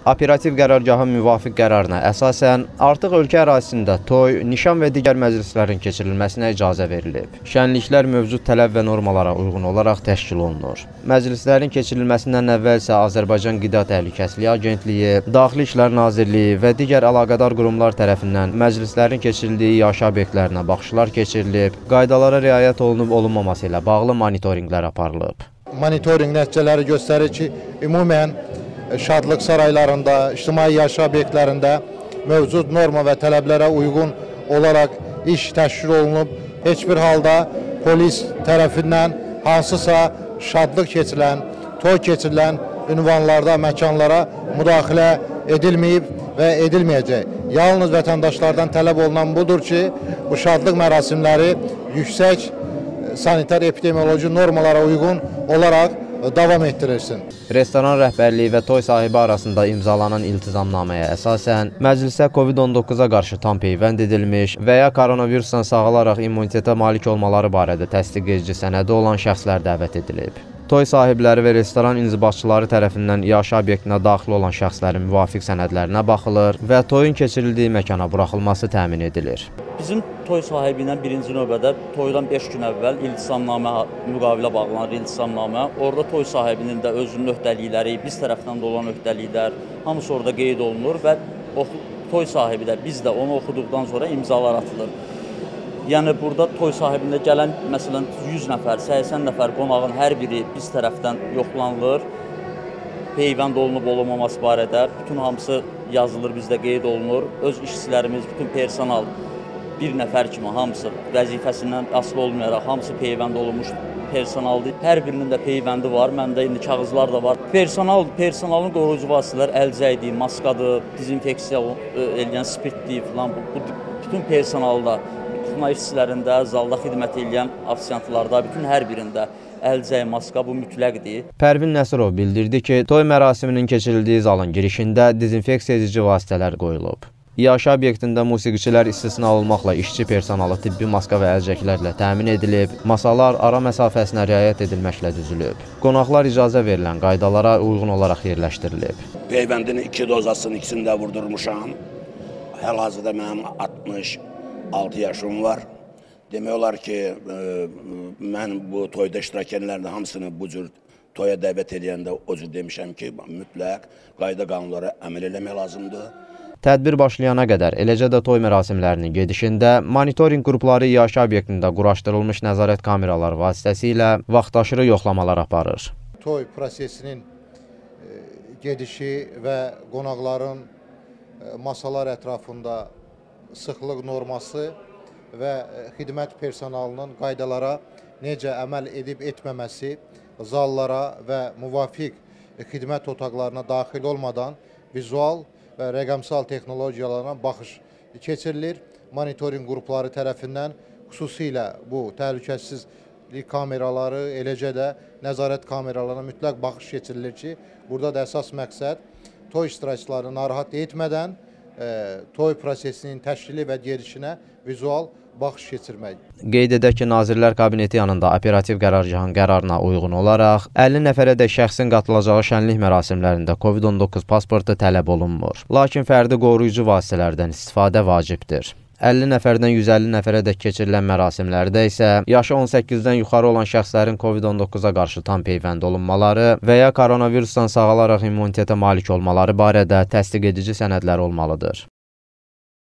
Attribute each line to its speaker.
Speaker 1: Operativ qərargahın müvafiq qərarına əsasən artıq ölkə ərazisində toy, nişan və digər məclislərin keçirilməsinə icazə verilib. Şənliklər mövcud tələb və normalara uyğun olaraq təşkil olunur. Məclislərin keçirilməsindən əvvəl isə Azərbaycan Qida Təhlükəsizliyi Agentliyi, Daxili İşlər Nazirliyi və digər əlaqədar qurumlar tərəfindən məclislərin keçirildiyi yaşayış obyektlərinə baxışlar keçirilib, qaydalara riayət olunub-olunmaması ilə bağlı monitorinqlər aparılıb.
Speaker 2: Monitorinq nəticələri göstərir ki, ümumən şadlıq saraylarında, ictimai yaşayış obyektlərində mövcud norma və tələblərə uyğun olaraq iş təşkil olunub. Heç bir halda polis tərəfindən hansısa şadlıq keçirilən, toy keçirilən ünvanlarda, məkanlara müdaxilə edilməyib və edilməyəcək. Yalnız vətəndaşlardan tələb olunan budur ki, bu şadlıq mərasimləri yüksək sanitar-epidemioloji normalara uyğun olaraq davam etdirilsin.
Speaker 1: Restoran rəhbərliyi və toy sahibi arasında imzalanan iltizamnaməyə əsasən məclisə COVID-19-a qarşı tam peyvənd edilmiş və ya koronavirusdan sağalaraq immunitetə malik olmaları barədə təsdiq edici sənədi olan şəxslər dəvət edilib. Toy sahibləri və restoran inzibatçıları tərəfindən yaşayış obyektinə daxil olan şəxslərin müvafiq sənədlərinə baxılır və toyun keçirildiyi məkana buraxılması təmin edilir.
Speaker 3: Bizim toy sahibi ilə birinci növbədə toydan 5 gün əvvəl iltisamnamə müqavilə bağlanır, iltisamnamə. Orada toy sahibinin də özünün öhdəlikləri, biz tərəfdən də olan öhdəliklər hamısı orada qeyd olunur və toy sahibi də biz də onu oxuduqdan sonra imzalar atılır. Yəni burada toy sahibində gələn məsələn 100 nəfər, 80 nəfər qonağın hər biri biz tərəfdən yoxlanılır. Peyvənd olunub-olunmaması barədə bütün hamısı yazılır, bizdə qeyd olunur. Öz işçilərimiz, bütün personal bir nəfər kimi hamısı vəzifəsindən asılı olmayaraq hamısı peyvənd olunmuş personaldır. Hər birinin də peyvəndi var. Məndə indi kağızlar da var. Personalın qoruyucu vasitələr əlcəkdir, maskadır, dezinfeksiya eləyən spirtdir filan. Bu bütün personalda, işçilərində, zalda xidmət edən ofisiantlarda, bütün hər birində əlcək, maska bu mütləqdir.
Speaker 1: Pərvin Nəsirov bildirdi ki, toy mərasiminin keçirildiyi zalın girişində dezinfeksiya edici vasitələr qoyulub. Yaşayış obyektində musiqiçilər istisna olmaqla işçi personalı tibbi maska və əlcəklərlə təmin edilib, masalar ara məsafəsinə riayət edilməklə düzülüb. Qonaqlar icazə verilən qaydalara uyğun olaraq yerləşdirilib.
Speaker 4: Peyvəndin 2 dozasının ikisini də vurdurmuşam. Hal-hazırda mənim 66 yaşım var. Demək olar ki, mən bu toyda iştirak edənlərin hamısını bu cür toya dəvət edəndə o cür demişəm ki, mütləq qayda qanunlara əməl eləmək lazımdır.
Speaker 1: Tədbir başlayana qədər, eləcə də toy mərasimlərinin gedişində monitorinq qrupları yaşayış obyektində quraşdırılmış nəzarət kameraları vasitəsilə vaxtaşırı yoxlamalar aparır.
Speaker 2: Toy prosesinin gedişi və qonaqların masalar ətrafında sıxlıq norması və xidmət personalının qaydalara necə əməl edib etməməsi, zallara və müvafiq xidmət otaqlarına daxil olmadan vizual və rəqəmsal texnologiyalarına baxış keçirilir. Monitorinq qrupları tərəfindən xüsusilə bu təhlükəsizlik kameraları, eləcə də nəzarət kameralarına mütləq baxış keçirilir ki, burada da əsas məqsəd toy iştirakçılarını narahat etmədən toy prosesinin təşkili və gedişinə vizual baxış keçirmək.
Speaker 1: Qeyd edək ki, Nazirlər Kabineti yanında operativ qərargahın qərarına uyğun olaraq 50 nəfərədək şəxsin qatılacağı şənlik mərasimlərində COVID-19 pasportu tələb olunmur. Lakin fərdi qoruyucu vasitələrdən istifadə vacibdir. 50 nəfərdən 150 nəfərədək keçirilən mərasimlərdə isə yaşı 18-dən yuxarı olan şəxslərin COVID-19-a qarşı tam peyvənd olunmaları və ya koronavirusdan sağalaraq immunitetə malik olmaları barədə təsdiq edici sənədlər olmalıdır.